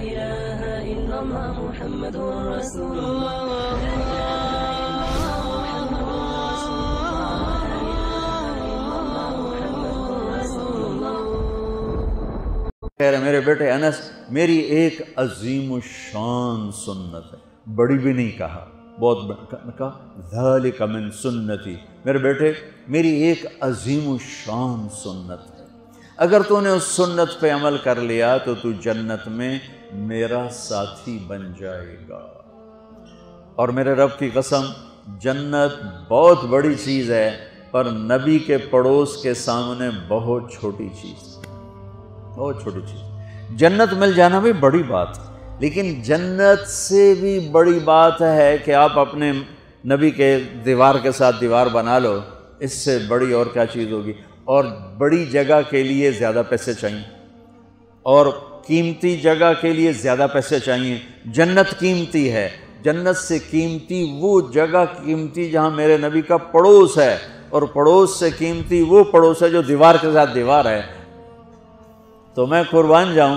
إله إلا الله محمد رسول الله کہہ رہے میرے بیٹے انس میری ایک عظیم الشان سنت ہے، بڑی بھی نہیں کہا، بہت کہا ذالک من سنتی، میرے بیٹے میری ایک عظیم الشان سنت ہے، اگر تو نے اس سنت پہ عمل کر لیا تو تو جنت میں میرا ساتھی بن جائے گا۔ اور میرے رب کی قسم جنت بہت بڑی چیز ہے، پر نبی کے پڑوس کے سامنے بہت چھوٹی چیز، بہت چھوٹی چیز۔ جنت مل جانا بھی بڑی بات ہے، لیکن جنت سے بھی بڑی بات ہے کہ آپ اپنے نبی کے دیوار کے ساتھ دیوار بنا لو، اس سے بڑی اور کیا چیز ہوگی؟ اور بڑی جگہ کے لیے زیادہ پیسے چاہیے، اور قیمتی جگہ کے لیے زیادہ پیسے چاہیے۔ جنت قیمتی ہے، جنت سے قیمتی وہ جگہ قیمتی جہاں میرے نبی کا پڑوس ہے، اور پڑوس سے قیمتی وہ پڑوس ہے جو دیوار کے ساتھ دیوار ہے۔ تو میں قربان جاؤں،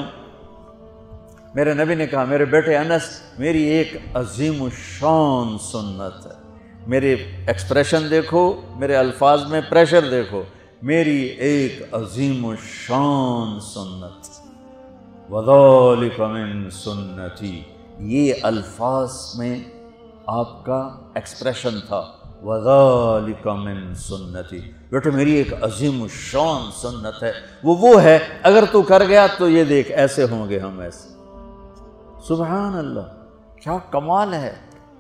میرے نبی نے کہا میرے بیٹے انس میری ایک عظیم الشان سنت ہے، میرے ایکسپریشن دیکھو، میرے الفاظ میں پریشر دیکھو، میری ایک عظیم الشان سنت، وَذَلِكَ مِن سُنَّتِي، یہ الفاظ میں آپ کا ایکسپریشن تھا، وَذَلِكَ مِن سُنَّتِي، بیٹے میری ایک عظیم الشان سنت ہے، وہ ہے اگر تو کر گیا تو یہ دیکھ ایسے ہوں گے ہم ایسے۔ سبحان اللہ، کیا کمال ہے!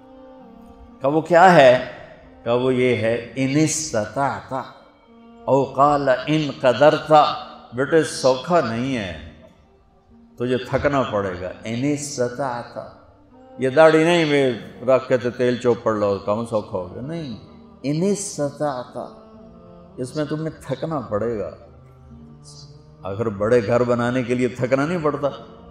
کہ وہ کیا ہے؟ کہ وہ یہ ہے ان استطعت او قال ان قدرت، بیٹے سوکھا نہیں ہے، تجھے تھکنا پڑے گا۔ ان استطعت، یہ داڑھی نہیں میں رکھ کے تیل چوپڑ لو کم سوکھا ہو گیا، نہیں، ان استطعت، اس میں تمہیں تھکنا پڑے گا۔ اگر بڑے گھر بنانے کے لیے تھکنا نہیں پڑتا،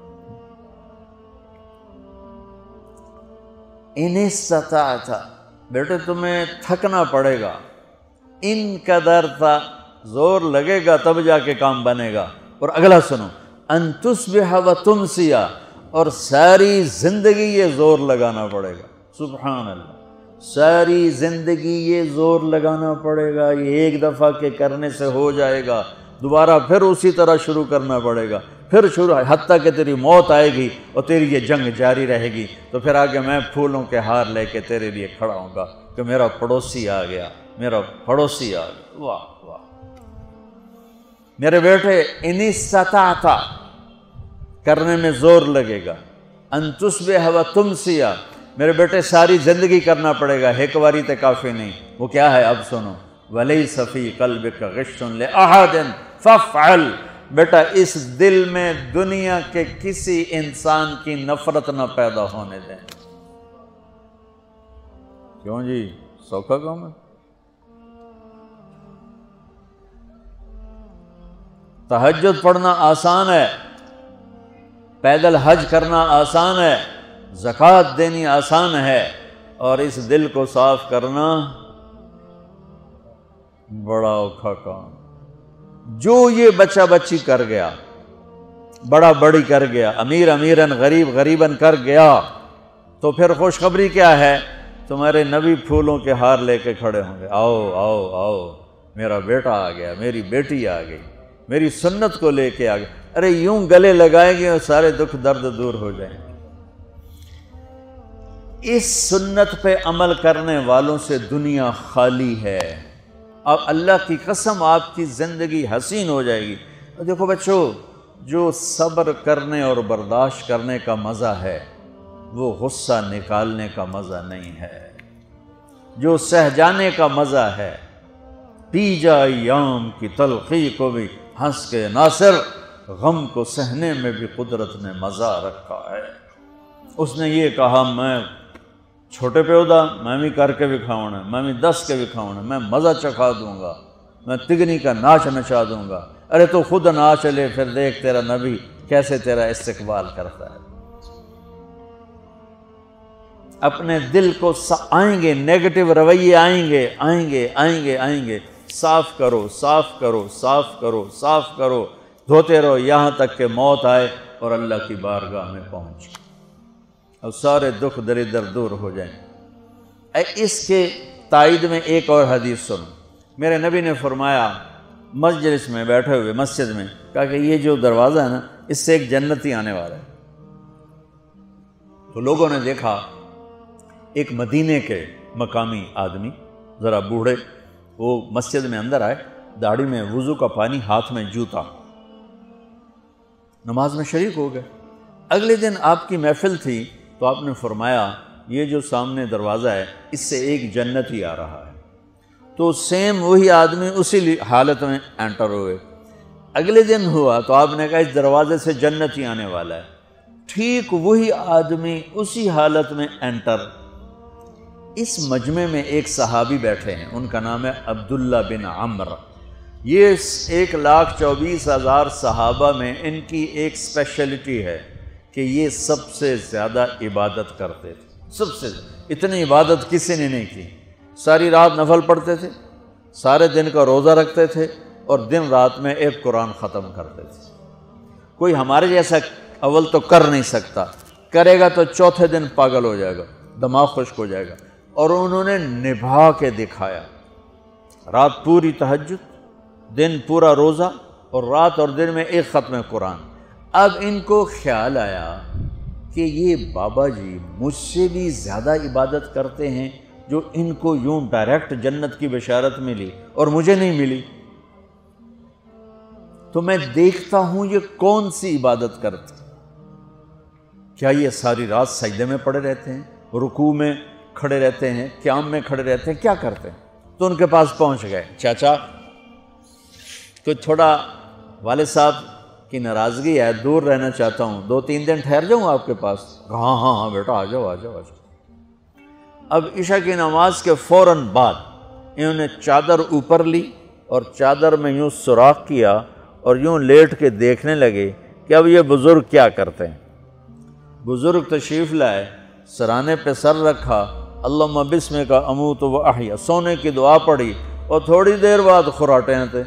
ان استطعت، بیٹے تمہیں تھکنا پڑے گا، ان قدرت، زور لگے گا تب جا کے کام بنے گا۔ اور اگلا سنو، ان تصبح و تمسی، اور ساری زندگی یہ زور لگانا پڑے گا۔ سبحان اللہ، ساری زندگی یہ زور لگانا پڑے گا، یہ ایک دفعہ کے کرنے سے ہو جائے گا، دوبارہ پھر اسی طرح شروع کرنا پڑے گا، پھر شروع، حتیٰ کہ تیری موت آئے گی اور تیری یہ جنگ جاری رہے گی، تو پھر آگے میں پھولوں کے ہار لے کے تیرے لیے کھڑا ہوں گا کہ میرا پڑوسی آ گیا، میرا پڑوسی آ گیا۔ واہ واہ، میرے بیٹے ان استطعت، کرنے میں زور لگے گا، ان تصبح و تمسی، میرے بیٹے ساری زندگی کرنا پڑے گا، ایک باری تے کافی نہیں۔ وہ کیا ہے؟ اب سنو، وَلَيْسَ فِي قَلْبِكَ غِشٌّ لِأَحَدٍ فَافْعَلْ، بیٹا اس دل میں دنیا کے کسی انسان کی نفرت نہ پیدا ہونے دیں۔ کیوں جی، سوکھا کام ہے؟ تہجد پڑھنا آسان ہے، پیدل حج کرنا آسان ہے، زکوٰۃ دینی آسان ہے، اور اس دل کو صاف کرنا بڑا اوکھا کام۔ جو یہ بچہ بچی کر گیا، بڑا بڑی کر گیا، امیر امیراً غریب غریباً کر گیا، تو پھر خوشخبری کیا ہے؟ تمہارے نبی پھولوں کے ہار لے کے کھڑے ہوں گے، آؤ آؤ آؤ، میرا بیٹا آ گیا، میری بیٹی آ گئی، میری سنت کو لے کے آ گئے۔ ارے یوں گلے لگائیں گے اور سارے دکھ درد دور ہو جائیں گے۔ اس سنت پہ عمل کرنے والوں سے دنیا خالی ہے۔ اب اللہ کی قسم آپ کی زندگی حسین ہو جائے گی۔ دیکھو بچوں، جو صبر کرنے اور برداشت کرنے کا مزہ ہے وہ غصہ نکالنے کا مزہ نہیں ہے، جو سہ جانے کا مزہ ہے۔ پی جا ایام کی تلخی کو بھی ہنس کے ناصر، غم کو سہنے میں بھی قدرت نے مزہ رکھا ہے۔ اس نے یہ کہا میں چھوٹے پیودا میں بھی کر کے دکھاؤں، میں بھی دس کے دکھاؤں، میں مزہ چکھا دوں گا، میں تگنی کا ناچ نچا دوں گا۔ ارے تو خود ناچ لے، پھر دیکھ تیرا نبی کیسے تیرا استقبال کرتا ہے۔ اپنے دل کو آئیں گے نیگیٹو رویے، آئیں گے آئیں گے آئیں گے آئیں گے، صاف کرو صاف کرو صاف کرو صاف کرو، دھوتے رہو یہاں تک کہ موت آئے اور اللہ کی بارگاہ میں پہنچ اور سارے دکھ دردر دور ہو جائیں۔ اس کے تائید میں ایک اور حدیث سن، میرے نبی نے فرمایا مجلس میں بیٹھے ہوئے مسجد میں، کہا کہ یہ جو دروازہ ہے نا اس سے ایک جنتی آنے والا ہے۔ تو لوگوں نے دیکھا ایک مدینے کے مقامی آدمی ذرا بوڑھے، وہ مسجد میں اندر آئے، داڑھی میں وضو کا پانی، ہاتھ میں جوتا، نماز میں شریک ہو گئے۔ اگلے دن آپ کی محفل تھی تو آپ نے فرمایا یہ جو سامنے دروازہ ہے اس سے ایک جنتی آ رہا ہے۔ تو سیم وہی آدمی اسی حالت میں انٹر ہوئے۔ اگلے دن ہوا تو آپ نے کہا اس دروازے سے جنتی آنے والا ہے۔ ٹھیک وہی آدمی اسی حالت میں انٹر۔ اس مجمع میں ایک صحابی بیٹھے ہیں، ان کا نام ہے عبداللہ بن عمر۔ یہ 1,24,000 صحابہ میں ان کی ایک اسپیشلٹی ہے کہ یہ سب سے زیادہ عبادت کرتے تھے، سب سے اتنی عبادت کسی نے نہیں کی۔ ساری رات نفل پڑھتے تھے، سارے دن کا روزہ رکھتے تھے اور دن رات میں ایک قرآن ختم کرتے تھے۔ کوئی ہمارے جیسا اول تو کر نہیں سکتا، کرے گا تو چوتھے دن پاگل ہو جائے گا، دماغ خشک ہو جائے گا، اور انہوں نے نبھا کے دکھایا۔ رات پوری تہجد، دن پورا روزہ، اور رات اور دن میں ایک ختم قرآن۔ اب ان کو خیال آیا کہ یہ بابا جی مجھ سے بھی زیادہ عبادت کرتے ہیں، جو ان کو یوں ڈائریکٹ جنت کی بشارت ملی اور مجھے نہیں ملی، تو میں دیکھتا ہوں یہ کون سی عبادت کرتے ہیں۔ کیا یہ ساری رات سجدے میں پڑے رہتے ہیں، رکوع میں کھڑے رہتے ہیں، قیام میں کھڑے رہتے ہیں، کیا کرتے ہیں؟ تو ان کے پاس پہنچ گئے، چاچا کوئی تھوڑا والد صاحب کی ناراضگی ہے، دور رہنا چاہتا ہوں، 2-3 دن ٹھہر جاؤں آپ کے پاس؟ ہاں ہاں ہاں بیٹا، آ جاؤ آ جاؤ آ جاؤ۔ اب عشاء کی نماز کے فوراً بعد انہوں نے چادر اوپر لی اور چادر میں یوں سوراخ کیا اور یوں لیٹ کے دیکھنے لگے کہ اب یہ بزرگ کیا کرتے ہیں۔ بزرگ تشریف لائے، سرانے پہ سر رکھا، اللہم بسمک اموت و احیا، سونے کی دعا پڑھی، اور تھوڑی دیر بعد خراٹے تھے۔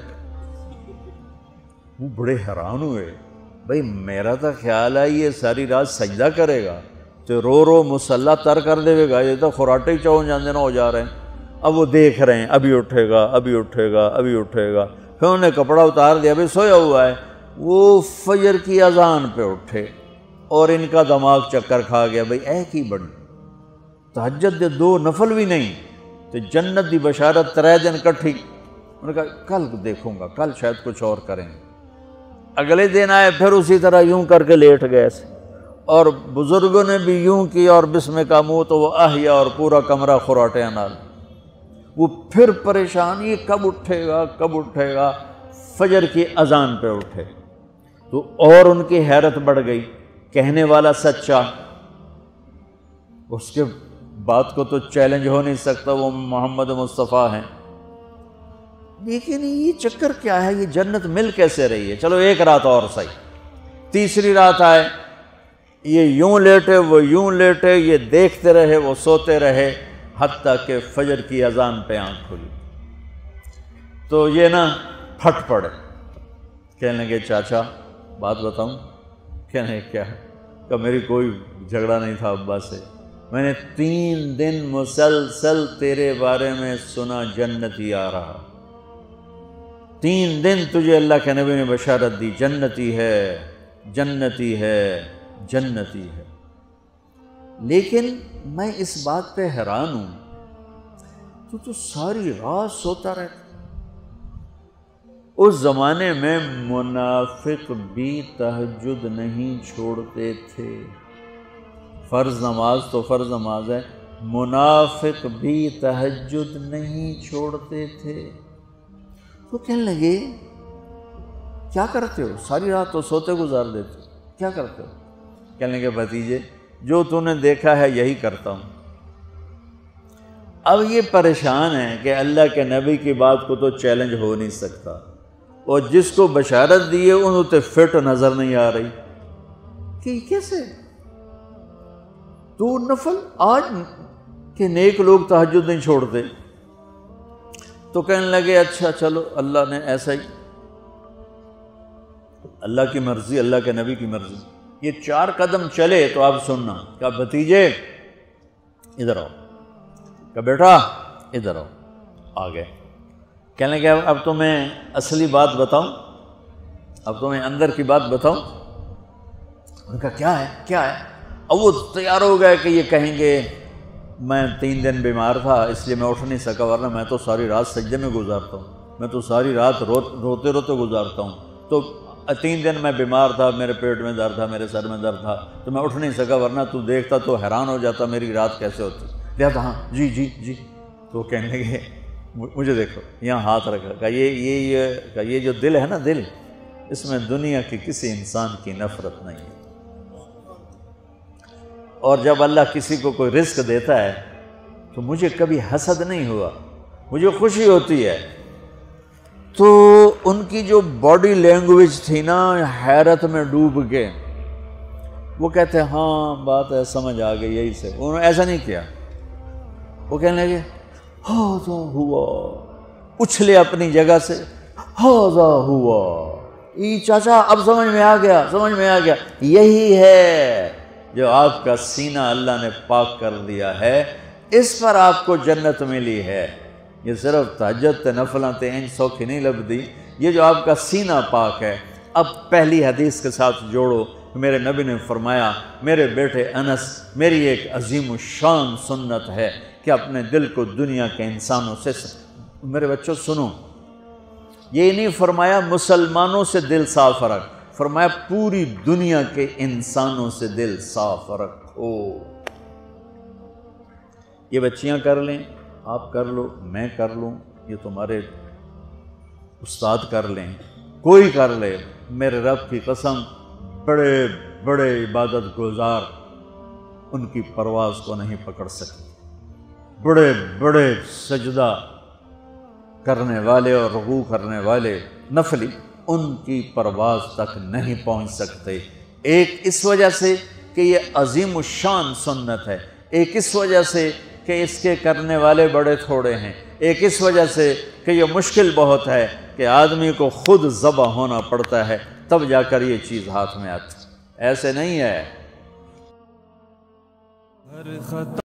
وہ بڑے حیران ہوئے، بھئی میرا تو خیال ہے یہ ساری رات سجدہ کرے گا تو رو رو مصلی تر کر دے گا، یہ تو خراٹے چون جاندے نہ ہو جا رہے ہیں۔ اب وہ دیکھ رہے ہیں ابھی اٹھے گا ابھی اٹھے گا ابھی اٹھے گا، پھر انہوں نے کپڑا اتار دیا، ابھی سویا ہوا ہے۔ وہ فجر کی اذان پہ اٹھے اور ان کا دماغ چکر کھا گیا، بھئی ایک ہی بڑی تہجد دے 2 نفل بھی نہیں تو جنت دی بشارت 3 دن کٹھی۔ انہوں نے کہا کل دیکھوں گا، کل شاید کچھ اور کریں گے۔ اگلے دن آئے، پھر اسی طرح یوں کر کے لیٹ گئے، اور بزرگوں نے بھی یوں کیا، اور بسمک اموت و احیا، اور پورا کمرہ خراٹے نال۔ وہ پھر پریشان، یہ کب اٹھے گا کب اٹھے گا؟ فجر کی اذان پہ اٹھے تو اور ان کی حیرت بڑھ گئی، کہنے والا سچا، اس کے بات کو تو چیلنج ہو نہیں سکتا، وہ محمد مصطفیٰ ہیں، لیکن یہ چکر کیا ہے، یہ جنت مل کیسے رہی ہے؟ چلو ایک رات اور صحیح۔ تیسری رات آئے، یہ یوں لیٹے وہ یوں لیٹے، یہ دیکھتے رہے وہ سوتے رہے، حتیٰ کہ فجر کی اذان پہ آنکھ کھلی تو یہ نا پھٹ پڑے، کہنے لگے چاچا بات بتاؤں؟ کہنے کیا ہے؟ کہ میری کوئی جھگڑا نہیں تھا ابا سے، میں نے 3 دن مسلسل تیرے بارے میں سنا جنتی آ رہا، 3 دن تجھے اللہ کے نبی نے بشارت دی جنتی ہے جنتی ہے جنتی ہے، لیکن میں اس بات پہ حیران ہوں تو ساری رات سوتا رہتا۔ اس زمانے میں منافق بھی تہجد نہیں چھوڑتے تھے، فرض نماز تو فرض نماز ہے، منافق بھی تہجد نہیں چھوڑتے تھے۔ تو کہنے لگے کیا کرتے ہو؟ ساری رات تو سوتے گزار دیتے، کیا کرتے ہو؟ کہنے لگے بھتیجے جو تو نے دیکھا ہے یہی کرتا ہوں۔ اب یہ پریشان ہے کہ اللہ کے نبی کی بات کو تو چیلنج ہو نہیں سکتا، اور جس کو بشارت دی ہے انہوں تے فٹ نظر نہیں آ رہی کہ کیسے تو نفل آج کہ نیک لوگ تہجد نہیں چھوڑتے۔ تو کہنے لگے اچھا چلو اللہ نے ایسا ہی، اللہ کی مرضی، اللہ کے نبی کی مرضی۔ یہ 4 قدم چلے تو آپ سننا، کہا بھتیجے ادھر آؤ، کہا بیٹا ادھر آؤ، آ گئے۔ کہنے لگے اب تمہیں اصلی بات بتاؤں، اب تمہیں اندر کی بات بتاؤں؟ انہوں نے کہا کیا ہے کیا ہے؟ اب وہ تیار ہو گئے کہ یہ کہیں گے میں 3 دن بیمار تھا اس لیے میں اٹھ نہیں سکا، ورنہ میں تو ساری رات سجدے میں گزارتا ہوں، میں تو ساری رات روتے روتے گزارتا ہوں، تو 3 دن میں بیمار تھا، میرے پیٹ میں درد تھا، میرے سر میں درد تھا، تو میں اٹھ نہیں سکا، ورنہ تو دیکھتا تو حیران ہو جاتا میری رات کیسے ہوتی۔ لہذا ہاں جی جی جی، تو کہنے لگے مجھے دیکھو یہاں ہاتھ رکھا، کہ یہ جو دل ہے نا، دل اس میں دنیا کی کسی انسان کی نفرت نہیں ہے، اور جب اللہ کسی کو کوئی رزق دیتا ہے تو مجھے کبھی حسد نہیں ہوا، مجھے خوشی ہوتی ہے۔ تو ان کی جو باڈی لینگویج تھی نا، حیرت میں ڈوب کے وہ کہتے ہیں ہاں بات ہے سمجھ آ گئی یہی سے، انہوں نے ایسا نہیں کیا، وہ کہنے لگے ہاذا ہوا، اچھلے اپنی جگہ سے، ہاذا ہوا، ای چاچا اب سمجھ میں آ گیا، سمجھ میں آ گیا، یہی ہے جو آپ کا سینہ اللہ نے پاک کر دیا ہے، اس پر آپ کو جنت ملی ہے۔ یہ صرف تہجد تے نفلاں تے ان سوکھی نہیں لبدی، یہ جو آپ کا سینہ پاک ہے۔ اب پہلی حدیث کے ساتھ جوڑو، میرے نبی نے فرمایا میرے بیٹے انس، میری ایک عظیم الشان سنت ہے کہ اپنے دل کو دنیا کے انسانوں سے میرے بچوں سنو، یہ نہیں فرمایا مسلمانوں سے دل صاف رکھ، فرمایا پوری دنیا کے انسانوں سے دل صاف رکھو۔ یہ بچیاں کر لیں، آپ کر لو، میں کر لوں، یہ تمہارے استاد کر لیں، کوئی کر لے، میرے رب کی قسم بڑے بڑے عبادت گزار ان کی پرواز کو نہیں پکڑ سکتے، بڑے بڑے سجدہ کرنے والے اور رکوع کرنے والے نفلی ان کی پرواز تک نہیں پہنچ سکتے۔ ایک اس وجہ سے کہ یہ عظیم الشان سنت ہے، ایک اس وجہ سے کہ اس کے کرنے والے بڑے تھوڑے ہیں، ایک اس وجہ سے کہ یہ مشکل بہت ہے کہ آدمی کو خود ذبح ہونا پڑتا ہے تب جا کر یہ چیز ہاتھ میں آتی، ایسے نہیں ہے۔